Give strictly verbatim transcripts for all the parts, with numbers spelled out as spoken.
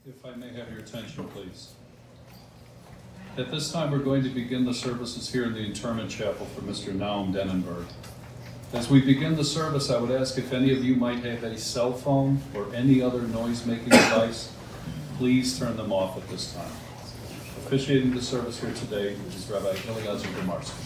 If I may have your attention, please. At this time, we're going to begin the services here in the Interment Chapel for Mister Naum Dennenberg. As we begin the service, I would ask if any of you might have a cell phone or any other noise-making device, please turn them off at this time. Officiating the service here today is Rabbi Eliezer Domarsky.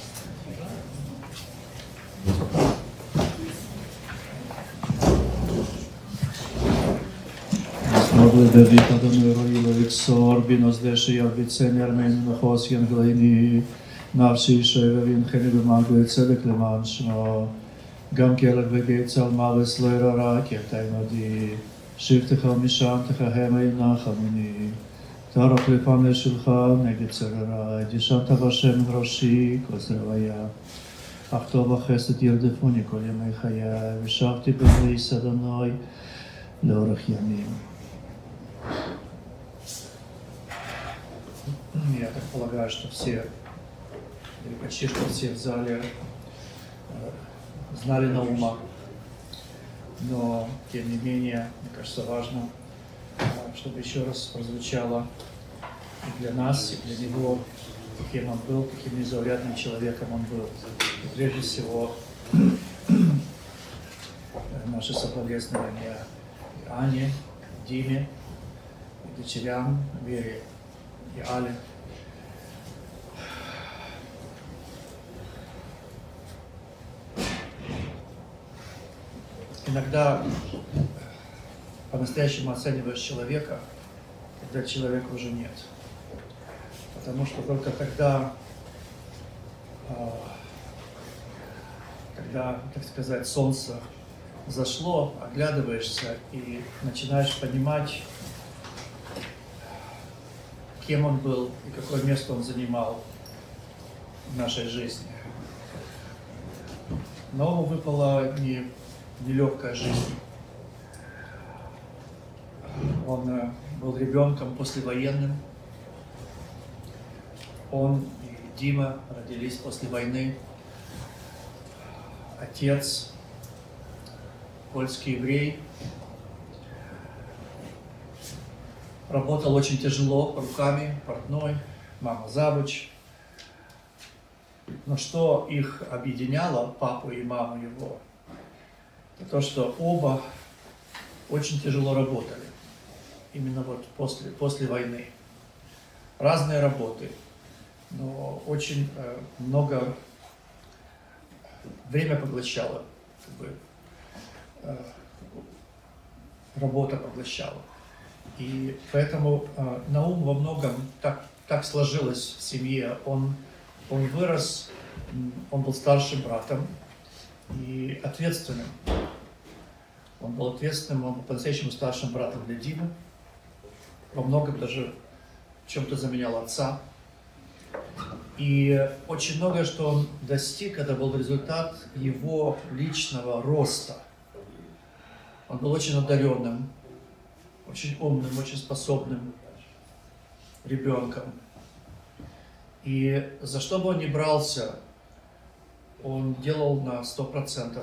Благодарит Адону Роиловик Сор, Биноздеши Ярбицен Ярмен Нахос Янглайни, Навши Шевин Хенебе Магуэ Цедек Леман Шмо, Гам Келек Вегейцал Мавес Лойрара Кертаймади, Шифтеха Мишантеха Хема Инахамини, Тарах Лепане Шилха Негецерара, Дишанта Вашем Роши Козревая, Ахтова Хесет Ердефуни Колемей Хая, Вишахти Бенлис Адоной, Лорах Ямим. Я так полагаю, что все, или почти что все в зале э, знали Наума, но тем не менее, мне кажется, важно, э, чтобы еще раз прозвучало и для нас, и для него, каким он был, каким незаурядным человеком он был. И прежде всего, наши соболезнования и Ане, Диме, и дочерям, Вере и Але. Иногда по-настоящему оцениваешь человека, когда человека уже нет. Потому что только тогда, когда, так сказать, солнце зашло, оглядываешься и начинаешь понимать, кем он был и какое место он занимал в нашей жизни. Но ему выпала не, нелегкая жизнь. Он был ребенком послевоенным. Он и Дима родились после войны. Отец польский еврей. Работал очень тяжело руками, портной, мама завуч. Но что их объединяло, папу и маму его, это то, что оба очень тяжело работали. Именно вот после, после войны. Разные работы, но очень э, много время поглощало, как бы, э, работа поглощала. И поэтому э, Наум во многом так, так сложилось в семье. Он, он вырос, он был старшим братом и ответственным. Он был ответственным, он был по-настоящему старшим братом для Димы. Во многом даже в чем-то заменял отца. И очень многое, что он достиг, это был результат его личного роста. Он был очень одаренным, очень умным, очень способным ребенком. И за что бы он ни брался, он делал на сто процентов.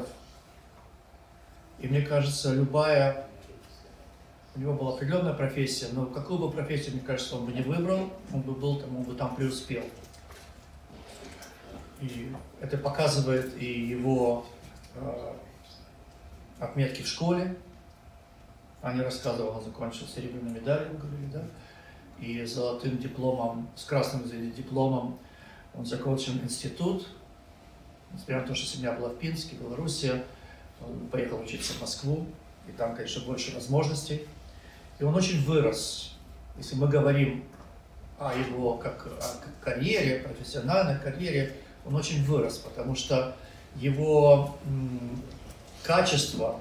И мне кажется, любая... У него была определенная профессия, но какую бы профессию, мне кажется, он бы не выбрал, он бы был там, он бы там преуспел. И это показывает и его э, отметки в школе. Аня рассказывала, он закончил серебряную медаль, вы говорили, да? И золотым дипломом, с красным дипломом он закончил институт. Несмотря на то, что семья была в Пинске, в Беларуси, он поехал учиться в Москву, и там, конечно, больше возможностей. И он очень вырос. Если мы говорим о его как о карьере, профессиональной карьере, он очень вырос, потому что его м, качество,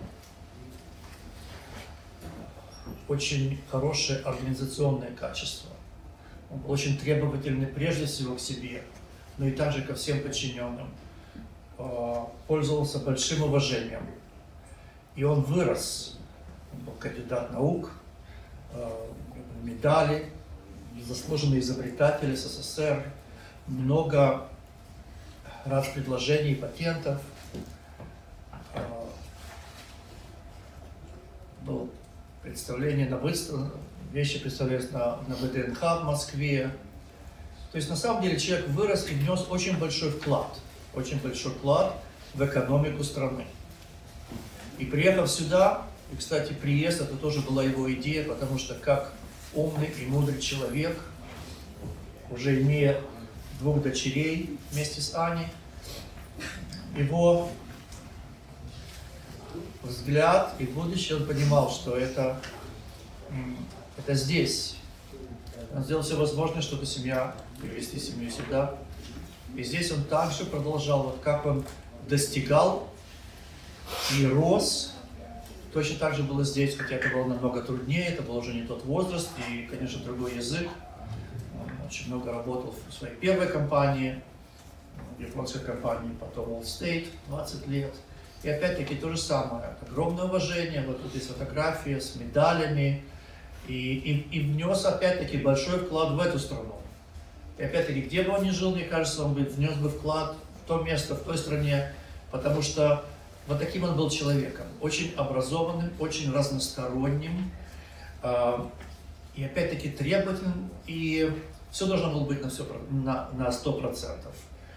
очень хорошее организационное качество. Он был очень требовательный прежде всего к себе, но и также ко всем подчиненным. Пользовался большим уважением. И он вырос. Он был кандидат наук, медали, заслуженный изобретатель СССР, много раз предложений, патентов. Было представление на выставке, вещи представлялись на, на ВДНХ в Москве. То есть на самом деле человек вырос и внес очень большой вклад, очень большой вклад в экономику страны. И приехав сюда, и, кстати, приезд, это тоже была его идея, потому что как умный и мудрый человек, уже имея двух дочерей вместе с Аней, его взгляд и будущее, он понимал, что это, это здесь. Он сделал все возможное, чтобы семья, привести семью сюда. И здесь он также продолжал, вот как он достигал и рос. Точно так же было здесь, хотя это было намного труднее, это был уже не тот возраст и, конечно, другой язык. Он очень много работал в своей первой компании, в японской компании, потом Allstate, двадцать лет. И опять-таки то же самое, огромное уважение, вот тут есть фотография с медалями, и, и, и внес опять-таки большой вклад в эту страну. И опять-таки, где бы он ни жил, мне кажется, он бы внес бы вклад в то место, в той стране, потому что вот таким он был человеком, очень образованным, очень разносторонним, и опять-таки требовательным, и все должно было быть на, все, на, на сто процентов.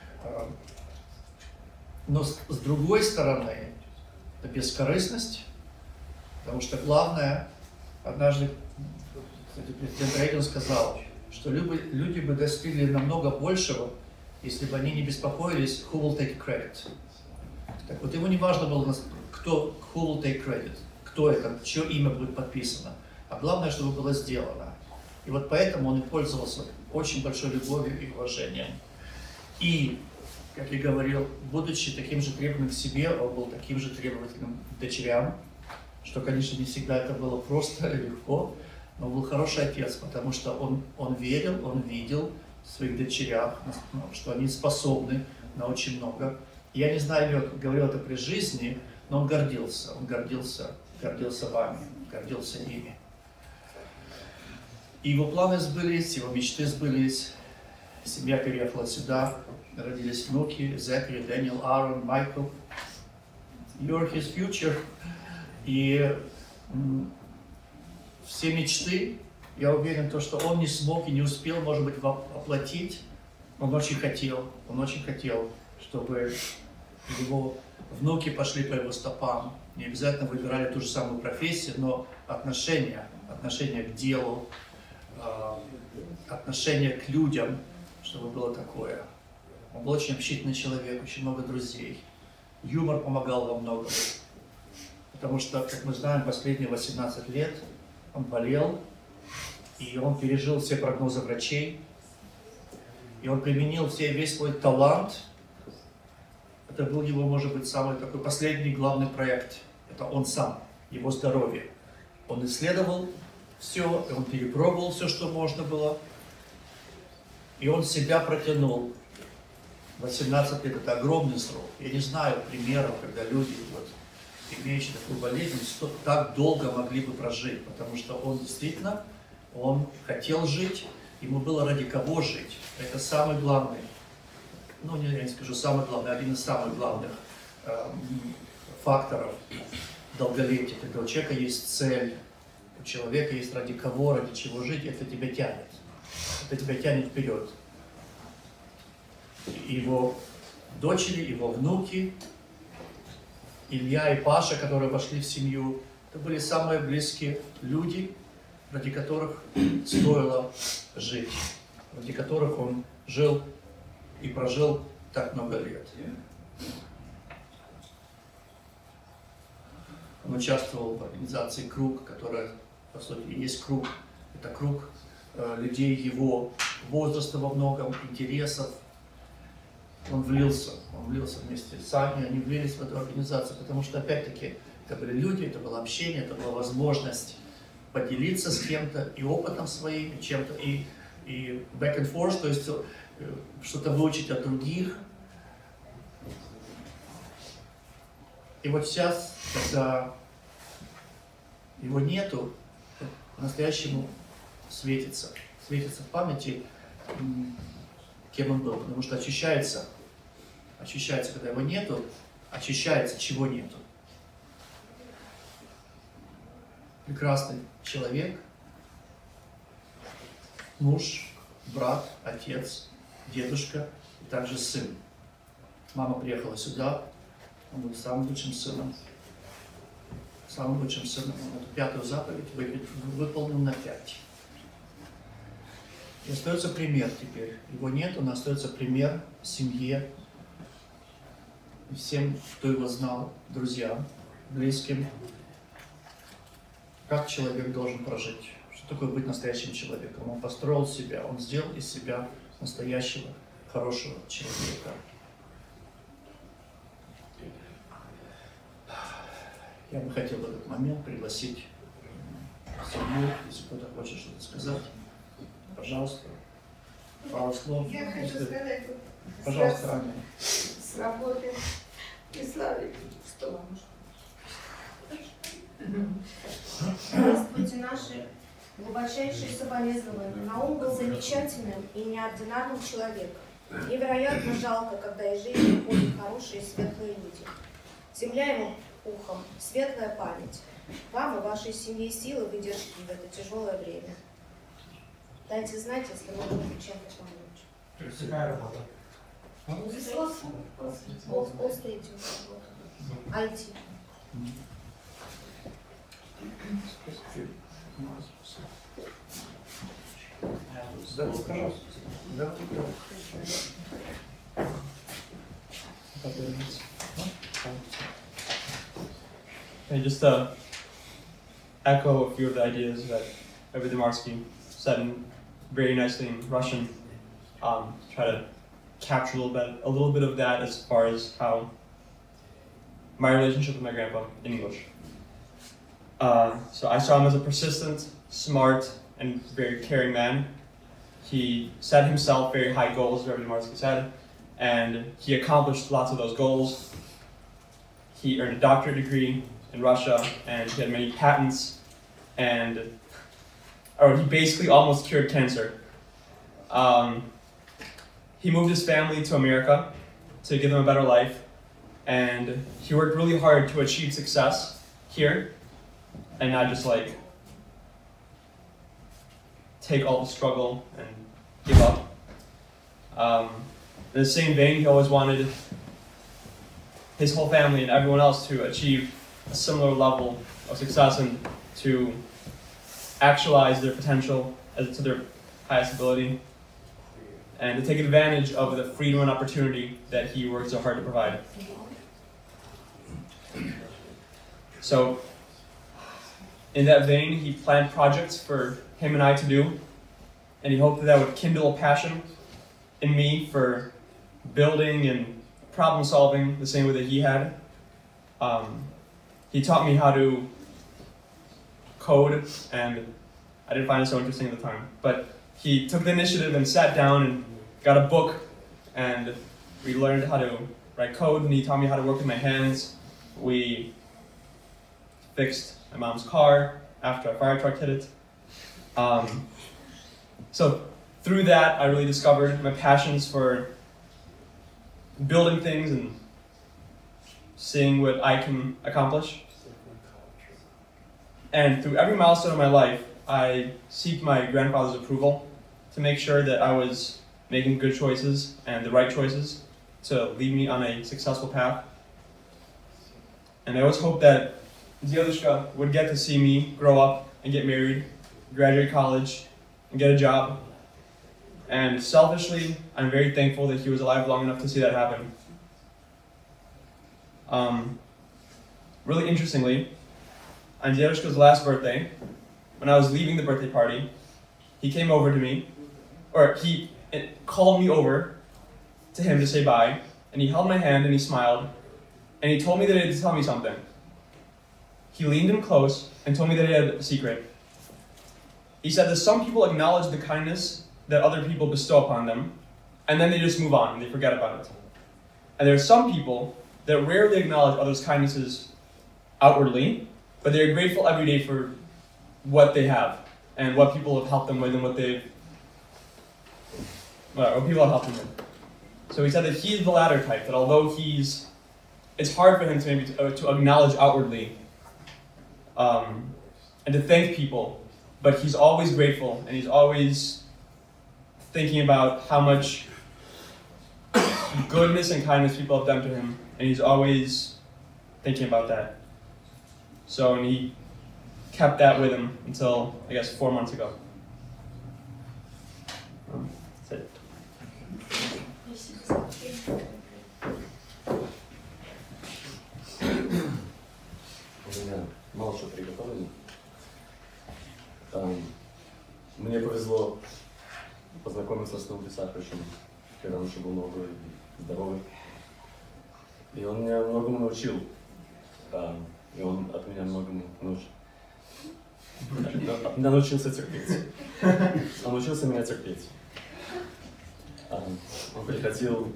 Но с, с другой стороны, это бескорыстность, потому что главное, однажды, кстати, президент Рейган сказал, что люди, люди бы достигли намного большего, если бы они не беспокоились, who will take credit. Так вот, ему не важно было, кто, who will take credit, кто это, чье имя будет подписано, а главное, чтобы было сделано. И вот поэтому он и пользовался очень большой любовью и уважением. И, как я говорил, будучи таким же требовательным к себе, он был таким же требовательным к дочерям, что, конечно, не всегда это было просто и легко, но он был хороший отец, потому что он, он верил, он видел в своих дочерях, что они способны на очень много. Я не знаю, я говорил это при жизни, но он гордился, он гордился, гордился вами, гордился ими. И его планы сбылись, его мечты сбылись, семья переехала сюда, родились внуки, Зекри, Дэниел, Аарон, Майкл. You're his future. И все мечты, я уверен, то, что он не смог и не успел, может быть, воплотить, он очень хотел, он очень хотел, чтобы его внуки пошли по его стопам, не обязательно выбирали ту же самую профессию, но отношения, отношения к делу, отношение к людям, чтобы было такое. Он был очень общительный человек, очень много друзей. Юмор помогал во многом. Потому что, как мы знаем, последние восемнадцать лет он болел, и он пережил все прогнозы врачей, и он применил все, весь свой талант. Это был его, может быть, самый такой последний главный проект. Это он сам, его здоровье. Он исследовал все, и он перепробовал все, что можно было. И он себя протянул. восемнадцать лет – это огромный срок. Я не знаю примеров, когда люди, вот, имеющие такую болезнь, так долго могли бы прожить. Потому что он действительно, он хотел жить, ему было ради кого жить. Это самый главный, ну не, я не скажу самый главный, один из самых главных э, факторов долголетия. Когда у человека есть цель, у человека есть ради кого, ради чего жить, это тебя тянет. Это тебя тянет вперед. Его дочери, его внуки, Илья и Паша, которые вошли в семью, это были самые близкие люди, ради которых стоило жить, ради которых он жил и прожил так много лет. Он участвовал в организации «Круг», которая, по сути, есть круг. Это круг э, людей его возраста во многом, интересов. Он влился, он влился вместе с Аней, они влились в эту организацию, потому что, опять-таки, это были люди, это было общение, это была возможность поделиться с кем-то и опытом своим, и чем-то, и, и back and forth, то есть что-то выучить от других. И вот сейчас, когда его нету, по-настоящему светится, светится в памяти, кем он был, потому что очищается, очищается, когда его нету, очищается, чего нету. Прекрасный человек, муж, брат, отец, дедушка и также сын. Мама приехала сюда, он был самым лучшим сыном. Самым лучшим сыном. Он эту пятую заповедь выполнил на пять. И остается пример теперь. Его нет, но остается пример семье, всем, кто его знал, друзьям, близким. Как человек должен прожить? Что такое быть настоящим человеком? Он построил себя, он сделал из себя настоящего, хорошего человека. Я бы хотел в этот момент пригласить семью, если кто-то хочет что-то сказать. Пожалуйста. Пару слов. Я хочу сказать, вот, Пожалуйста, с, Аня. с работы и Славе, что вам Здравствуйте, наши глубочайшие соболезнования. Наум был замечательным и неординарным человеком. Невероятно жалко, когда из жизни уходят хорошие и светлые люди. Земля ему пухом, светлая память. Вам и вашей семье силы выдержки в это тяжелое время. Дайте знать, если можно чем-то помочь. Какая работа? Олстейтинг работа. ай ти. Да, пожалуйста. Да, And just to echo a few of the ideas that Rabbi Demarsky said in very nicely in Russian, um, try to capture a little bit, a little bit of that as far as how my relationship with my grandpa in English. Uh, so I saw him as a persistent, smart, and very caring man. He set himself very high goals, Rabbi Demarsky said, and he accomplished lots of those goals. He earned a doctorate degree in Russia, and he had many patents, and or he basically almost cured cancer. Um, he moved his family to America to give them a better life, and he worked really hard to achieve success here, and not just like take all the struggle and give up. Um, in the same vein, he always wanted his whole family and everyone else to achieve a similar level of success and to actualize their potential as to their highest ability, and to take advantage of the freedom and opportunity that he worked so hard to provide. So, in that vein, he planned projects for him and I to do, and he hoped that that would kindle a passion in me for building and problem solving the same way that he had. Um, he taught me how to code, and I didn't find it so interesting at the time, but he took the initiative and sat down and got a book, and we learned how to write code, and he taught me how to work with my hands. We fixed my mom's car after a fire truck hit it. Um, so through that, I really discovered my passions for building things and seeing what I can accomplish. And through every milestone of my life, I seek my grandfather's approval to make sure that I was making good choices and the right choices to lead me on a successful path. And I always hope that Diedushka would get to see me grow up and get married, graduate college, and get a job. And selfishly, I'm very thankful that he was alive long enough to see that happen. Um, really interestingly, on Diedushka's last birthday, when I was leaving the birthday party, he came over to me, or he it called me over to him to say bye, and he held my hand and he smiled, and he told me that he had to tell me something. He leaned in close and told me that he had a secret. He said that some people acknowledge the kindness that other people bestow upon them, and then they just move on and they forget about it. And there are some people that rarely acknowledge others' kindnesses outwardly, but they're grateful every day for what they have and what people have helped them with and what they've, well, what people have helped them with. So he said that he's the latter type, that although he's, it's hard for him to maybe to, uh, to acknowledge outwardly um, and to thank people, but he's always grateful and he's always thinking about how much goodness and kindness people have done to him, and he's always thinking about that. So, and he kept that with him until, I guess, four months ago. Um, that's it. У меня мало что приготовлено. Там, мне повезло познакомиться с Наум Писаховичем, когда он еще был молодой и здоровый. И он меня многому научил. Там, и он от меня многому научил. От меня научился терпеть. Он научился меня терпеть. Он приходил,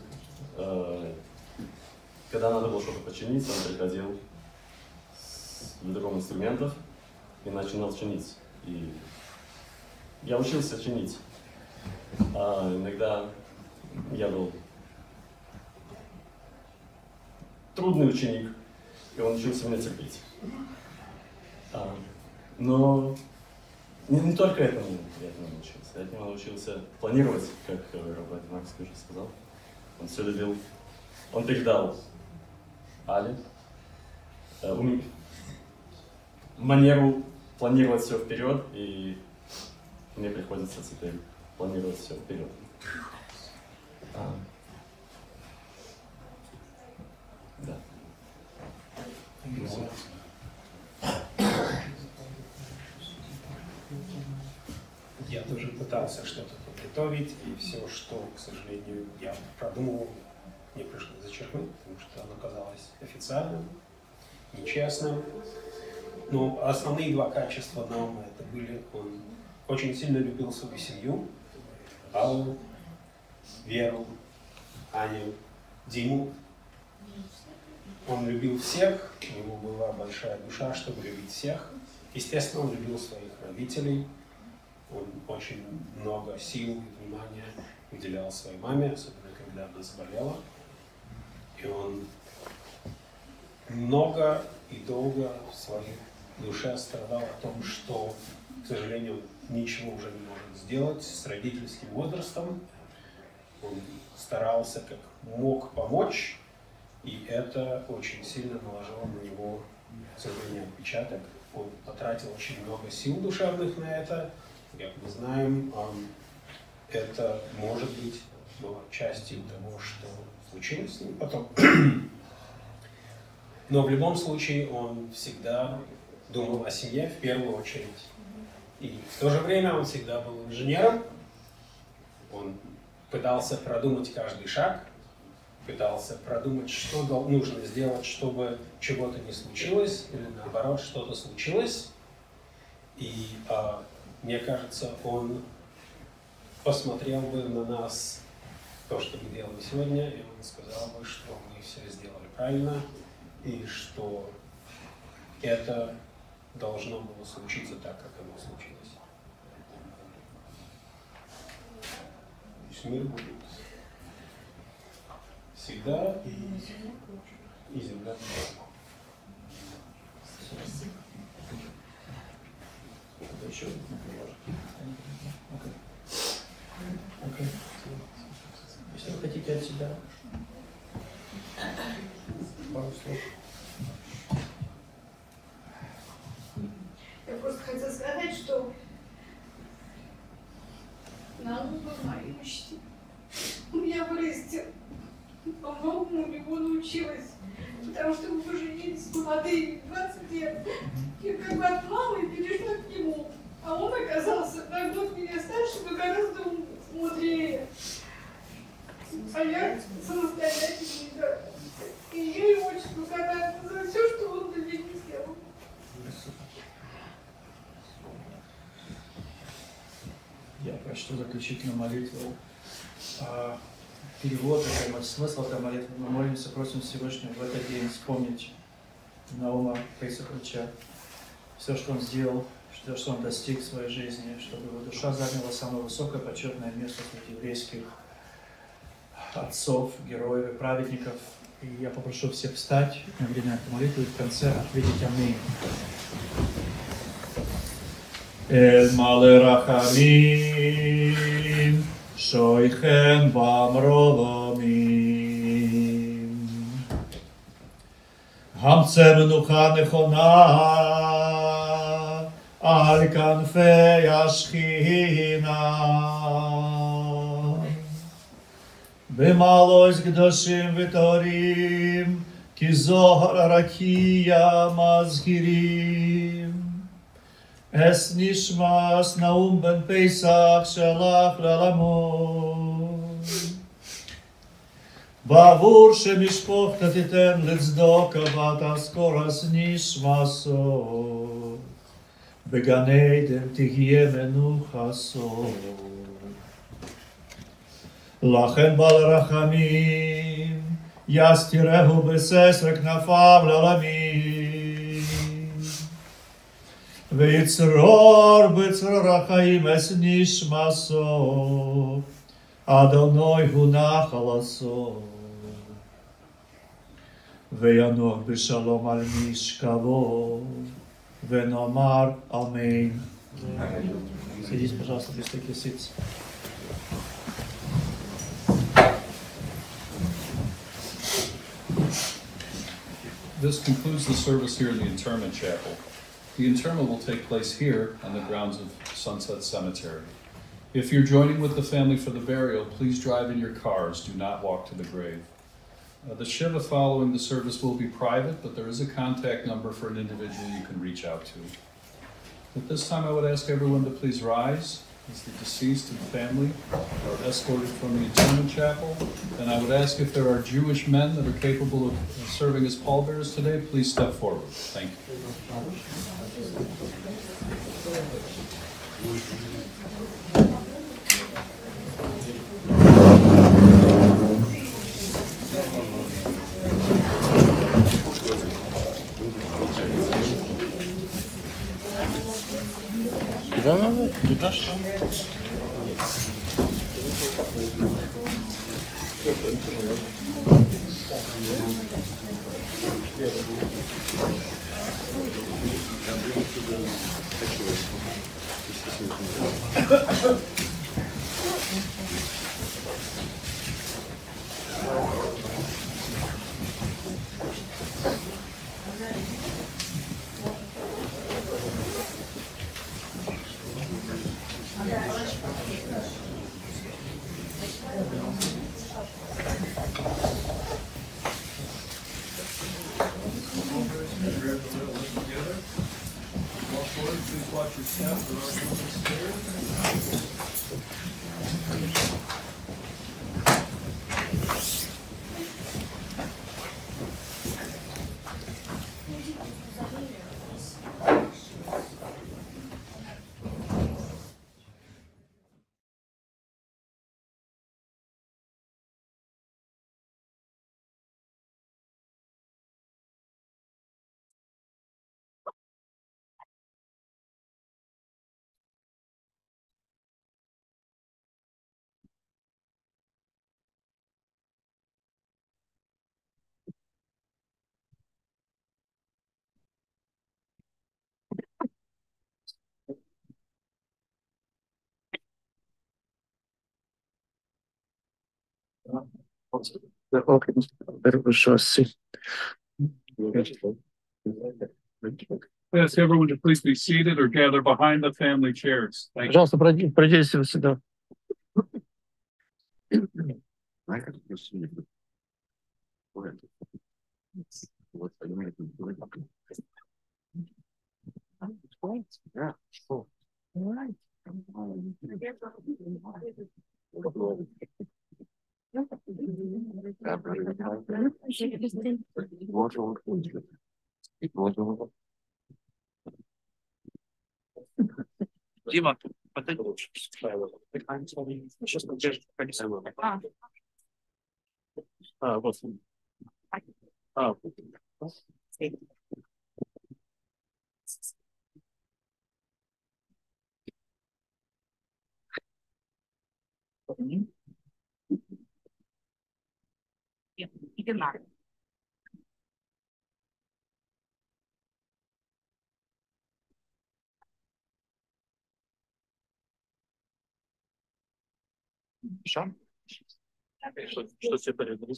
когда надо было что-то починить, он приходил с ведром инструментов и начинал чинить. И я учился чинить. А иногда я был трудный ученик, и он учился меня терпеть. А, но не, не только этому я этому научился. Я этому научился планировать, как Роберт Маркс уже сказал. Он все любил. Он передал Але э, ум... манеру планировать все вперед, и мне приходится теперь планировать все вперед. А. Да. Я тоже пытался что-то подготовить, и все, что, к сожалению, я продумывал, мне пришлось зачеркнуть, потому что оно казалось официальным, нечестным. Но основные два качества Наума это были: он очень сильно любил свою семью, Аллу, Веру, Аню, Диму. Он любил всех, у него была большая душа, чтобы любить всех. Естественно, он любил своих родителей. Он очень много сил и внимания уделял своей маме, особенно когда она заболела. И он много и долго в своей душе страдал о том, что, к сожалению, ничего уже не может сделать с родительским возрастом. Он старался как мог помочь, и это очень сильно наложило на него, к сожалению, отпечаток. Он потратил очень много сил душевных на это. Как мы знаем, это, может быть, было частью того, что случилось с ним потом. Но в любом случае он всегда думал о семье в первую очередь. И в то же время он всегда был инженером. Он пытался продумать каждый шаг, пытался продумать, что нужно сделать, чтобы чего-то не случилось, или наоборот, что-то случилось. И а, мне кажется, он посмотрел бы на нас, то, что мы делаем сегодня, и он сказал бы, что мы все сделали правильно, и что это должно было случиться так, как оно случилось. И мир будет всегда и, и земля. Еще okay. Если вы хотите от себя пару слов. Я просто хотела сказать, что Наум был моей мечтой. Он меня вырастил, по-моему, у него научилась, потому что мы поженились молодые, двадцать лет. И как бы от мамы перешла к нему. А он оказался на год меня старше, но гораздо мудрее. А я самостоятельный, да. И я ему очень благодарна за все, что он для меня сделал. Я прочту заключительную молитву. А, перевод, это смысл этой молитвы. Мы молимся, просим Всевышнего в этот день вспомнить Наума Писаховича, все, что он сделал, все, что он достиг в своей жизни, чтобы его душа заняла самое высокое почетное место среди еврейских отцов, героев и праведников. И я попрошу всех встать на время этой молитвы и в конце ответить аминь. El Male Rachamim שויכן במרומים. המצא מנוחה נכונה על כנפי השכינה. במעלוס קדושים וטהורים כי זוהר הרקיע מזכירים. אס נשמס נאום בן פסח שלח לעולמו. בעבור שמשפחתה תיתן לצדוקה ותזכור אס נשמסו. בגן עדן תהיה מנוחסו. לכן בעל רחמים יסתירהו בססר כנפיו לעולמים. ויצרור בצרור החיים אס נשמסו. אדוני הוא נחלתו. וינוח בשלום על משכבו. ונאמר אמן. Садись, пожалуйста, без таких сиц. This concludes the service here in the Interment Chapel. The interment will take place here on the grounds of Sunset Cemetery. If you're joining with the family for the burial, please drive in your cars. Do not walk to the grave. Uh, the Shiva following the service will be private, but there is a contact number for an individual you can reach out to. At this time, I would ask everyone to please rise as the deceased and family are escorted from the Interment Chapel. And I would ask if there are Jewish men that are capable of serving as pallbearers today, please step forward. Thank you. Куда надо? Туда что? Ask everyone to please be seated or gather behind the family chairs. Thank you. Пожалуйста, пройди- пройдите сюда. Дима, подойди лучше. Сейчас поддержит. А, вот. А, Игнар. Что? Что, что тебе полезно?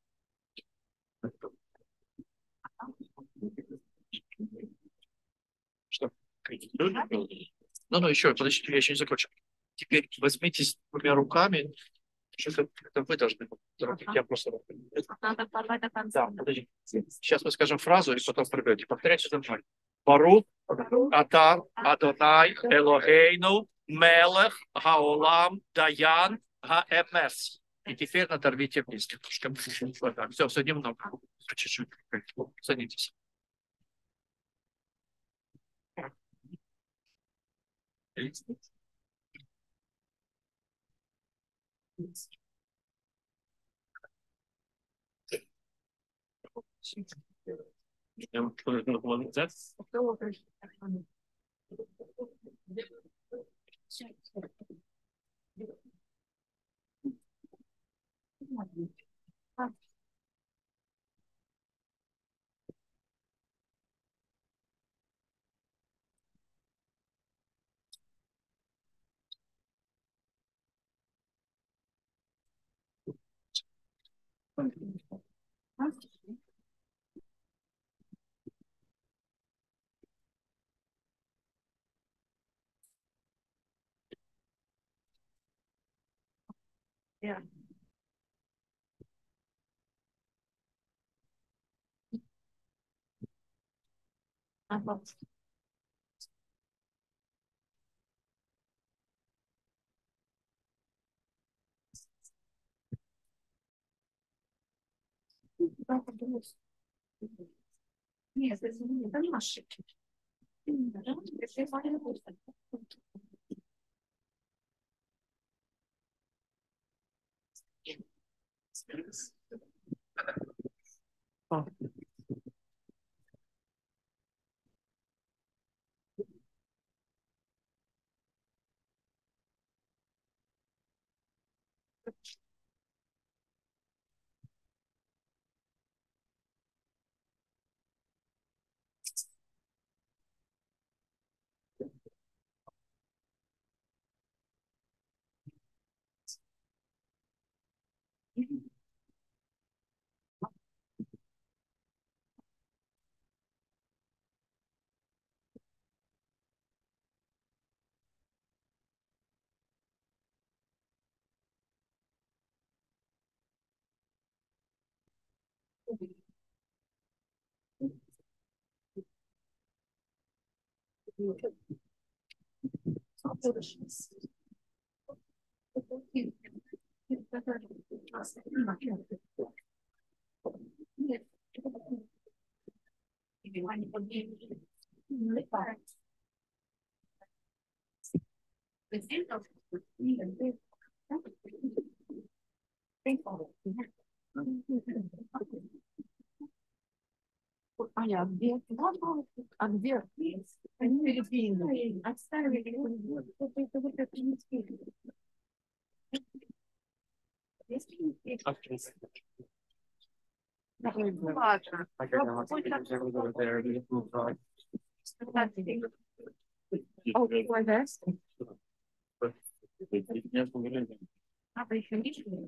Что? Ну, ну, еще, подождите, я еще не закончил. Теперь возьмитесь двумя руками. Что-то это вы должны. Я просто... Да, подожди. Сейчас мы скажем фразу, и потом приберете. Повторяйте за мной. Барух, Ата, Адонай, Элохейну, Мелех, Хаолам, Даян, Хаэмес. И теперь надорвите вниз немножко. Вот так. Все, все немного. Чуть-чуть. Садитесь. Yeah. Ага. Нет, это не это наши. А я где? А где? Они передвинули. Отставили. Вот это вот это не спели. Ладно. Okay, why this? А вы еще не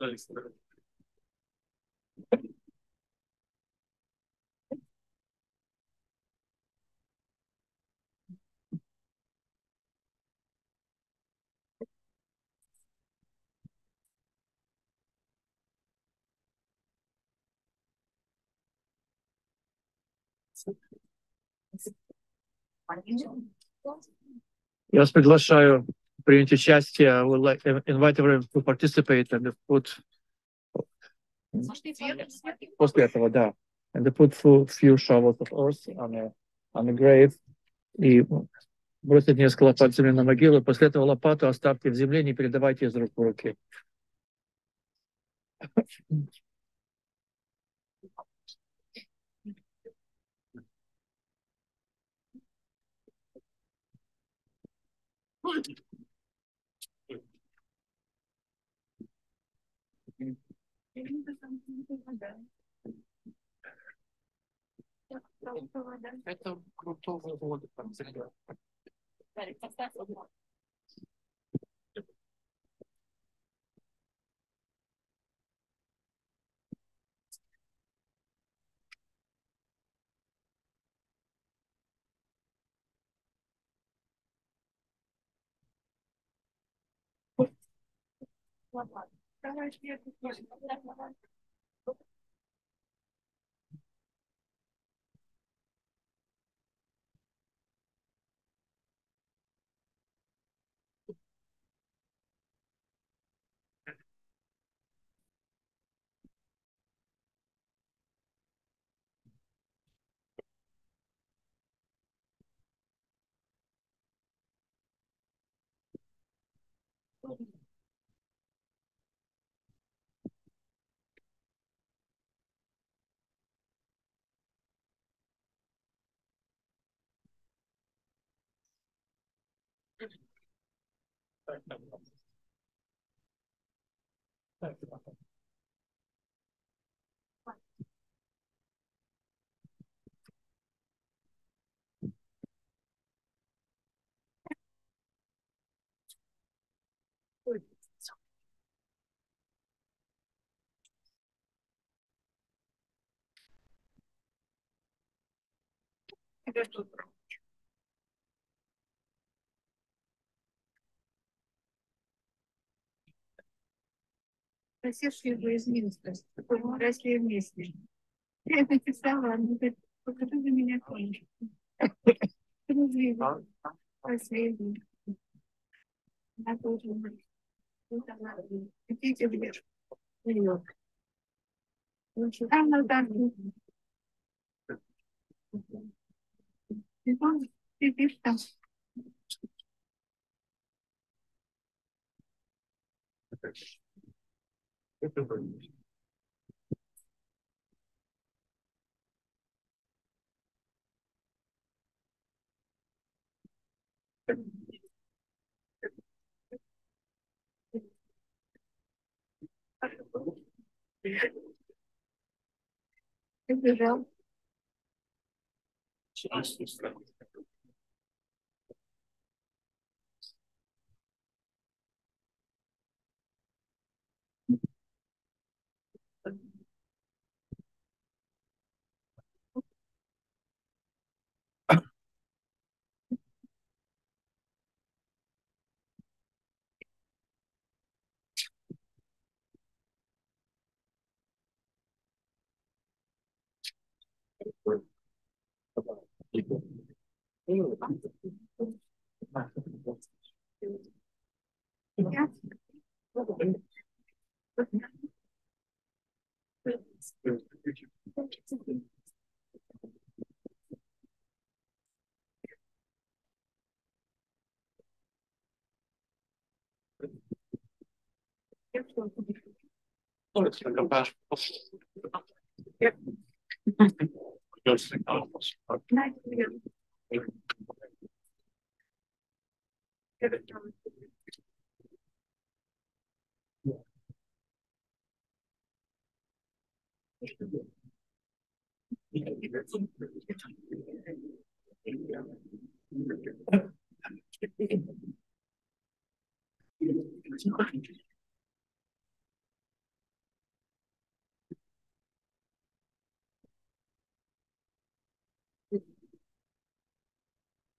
Я вас приглашаю принять участие. I would like invite everyone to participate and put после этого, да, and put few, few shovels of earth on a on a grave и бросить несколько лопат земли на могилу. После этого лопату оставьте в земле, не передавайте из рук в руки. Это крутого вода. Просишь его из Минска, мы росли вместе. Я написала, она говорит, покажи за меня книжку. Развива. Последний. Она тоже. Идите вверх. Вперед. Там на танке. Ты помнишь, ты пишешь там. Ты бежал.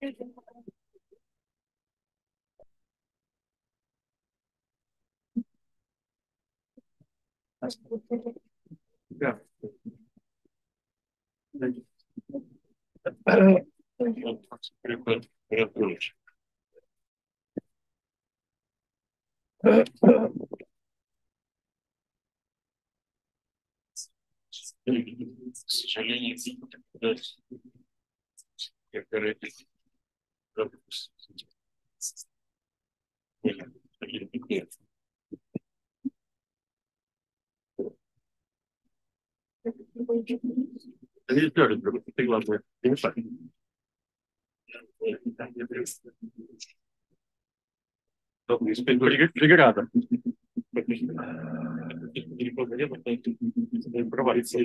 Да. Прикольно. К сожалению, я, короче, ты главное, не мешай. Преграда. Провалится.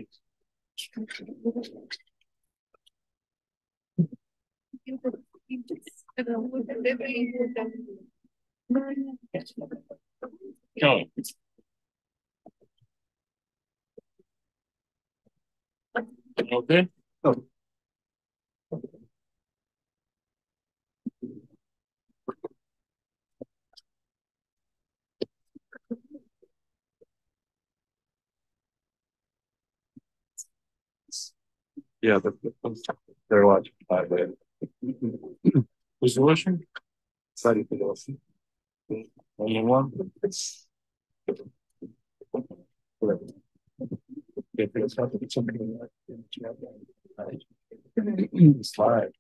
Okay. Yeah, the, the, they're watching by the. Who's watching? Sorry for the only one. Slide.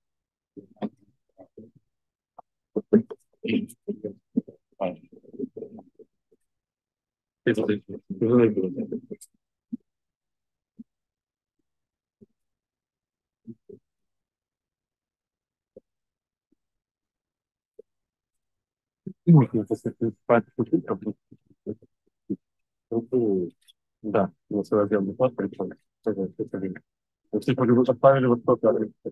Да, на современный плат причем. Если бы отправили вот только.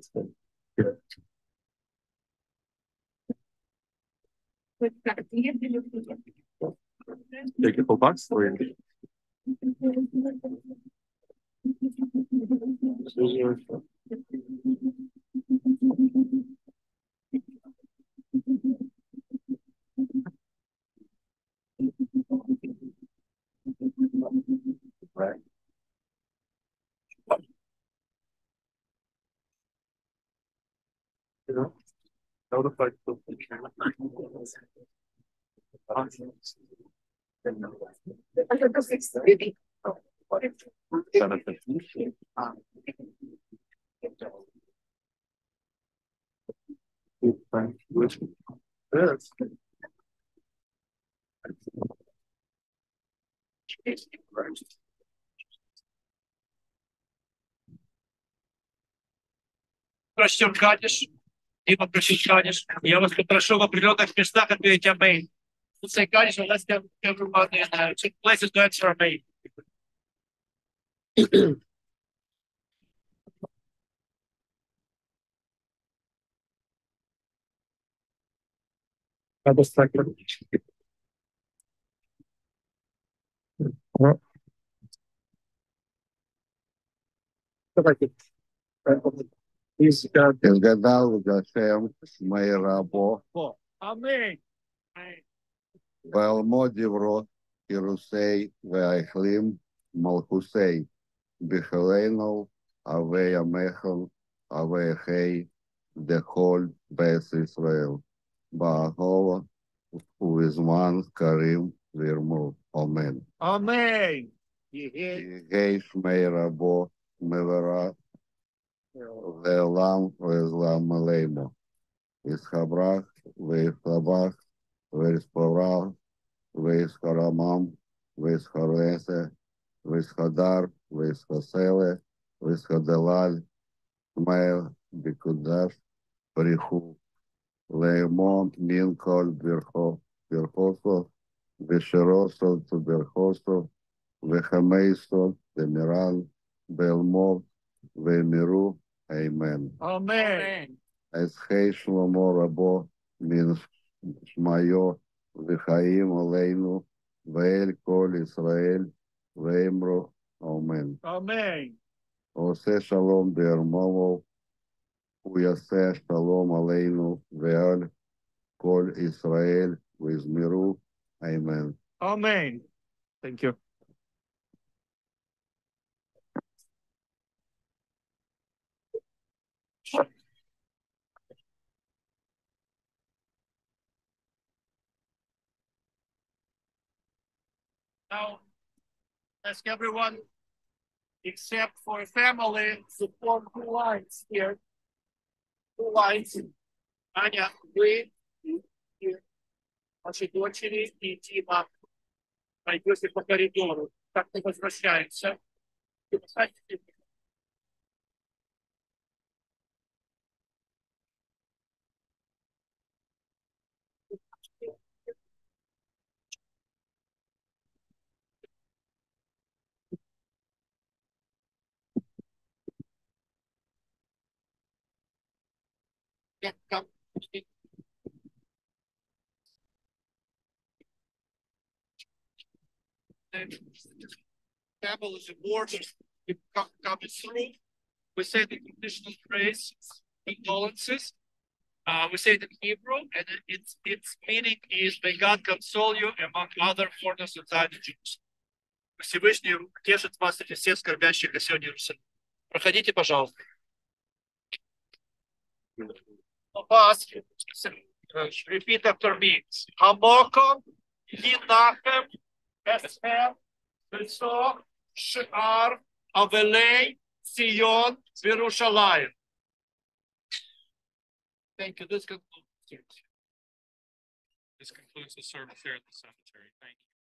Take it for bucks or right. You know, notified. Растем Кадиш, и попросить Кадиш. Я вас попрошу в определенных местах ответить амейн. Тут say Kaddish, let's get everybody in uh, two places to answer amейn. Надо стать. Давайте. Изгадал Гашем Майрабо, Аминь. Ваалмо Дивро, Ирусей, Ваахлим, Малхусей, Бихалейнов, Авея Механ, Авея Хей, Дехоль, Бес Исраэл, Баагова, Уизман, Карим, Вирму, Омен. Аминь. Гейш Майрабо, Мевера, Веолам, Везлам Малеймо, Исхабрах, Вейхлабах, Вейспаврах, Вейсхарамам, Вейсхаресе, Вейсхадар, Вейсхаселе, Вейсхаделаль, Мейл, Бикудаш, Приху, Леймон, Минколь, Верхо, Верхосо, Вешеросо, Туберхосо, Вехамейсо, Демиран, Белмов, Веймиру, Amen. Amen. Эсхей Шломо Рабо Мин Шмайо Вихаим Олейну Веэль Коль Исраэль Веймру Амен. Amen. Осе Шалом Бермово ויעשה שלום עלינו ועל כל ישראל ויזמרו אמן. Amen. Thank you. Now, ask everyone, except for family, to form two lines here. Two lines. Аня, вы и ваши дочери и Дима пойдете по коридору. Так мы возвращаемся. И посадите. Table is important. It comes through. We say the conditional phrase, condolences. Uh, we say it in Hebrew, and its its meaning is may God console you among other foreigners inside the Jews. Всевышний утешит вас среди всех скорбящих о сегодня Иерусалиме. Проходите, пожалуйста. Вас, repeat after me. Хамоком, Hinachem, Esher, Besor, She'ar, Avelei, Zion, Yerushalayim. Thank you. This concludes, this concludes the service here at the cemetery. Thank you.